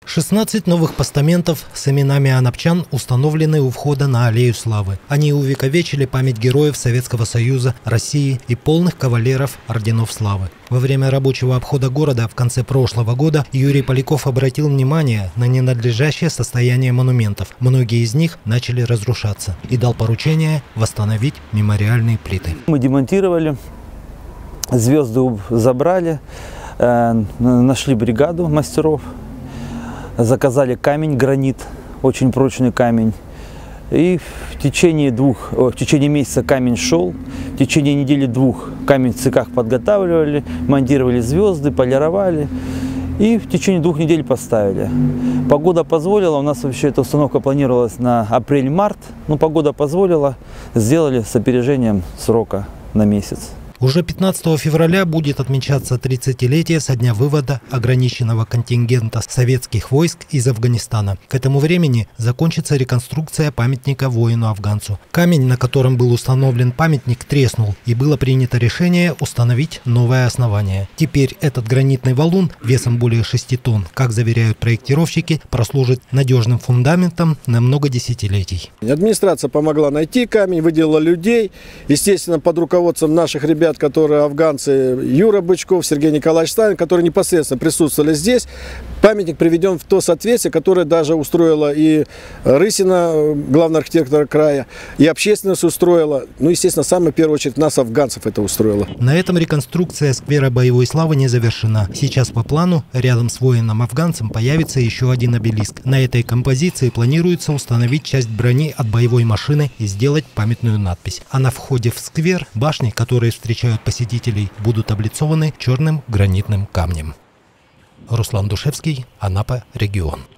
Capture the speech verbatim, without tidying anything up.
шестнадцать новых постаментов с именами анапчан установлены у входа на Аллею Славы. Они увековечили память героев Советского Союза, России и полных кавалеров орденов славы. Во время рабочего обхода города в конце прошлого года Юрий Поляков обратил внимание на ненадлежащее состояние монументов. Многие из них начали разрушаться и дал поручение восстановить мемориальные плиты. Мы демонтировали, звезды забрали, нашли бригаду мастеров. Заказали камень, гранит, очень прочный камень. И в течение двух, о, в течение месяца камень шел. В течение недели-двух камень в цехах подготавливали, монтировали звезды, полировали. И в течение двух недель поставили. Погода позволила, у нас вообще эта установка планировалась на апрель-март. Но погода позволила, сделали с опережением срока на месяц. Уже пятнадцатого февраля будет отмечаться тридцатилетие со дня вывода ограниченного контингента советских войск из Афганистана. К этому времени закончится реконструкция памятника воину-афганцу. Камень, на котором был установлен памятник, треснул, и было принято решение установить новое основание. Теперь этот гранитный валун весом более шести тонн, как заверяют проектировщики, прослужит надежным фундаментом на много десятилетий. Администрация помогла найти камень, выделила людей, естественно, под руководством наших ребят, которые афганцы, Юра Бычков, Сергей Николаевич Сталин, которые непосредственно присутствовали здесь. Памятник приведен в то соответствие, которое даже устроила и Рысина, главный архитектор края, и общественность устроила. Ну, естественно, самое в первую очередь нас, афганцев, это устроило. На этом реконструкция сквера боевой славы не завершена. Сейчас по плану рядом с воином-афганцем появится еще один обелиск. На этой композиции планируется установить часть брони от боевой машины и сделать памятную надпись. А на входе в сквер башни, которые встречаются посетителей, будут облицованы черным гранитным камнем. Руслан Душевский, Анапа, регион.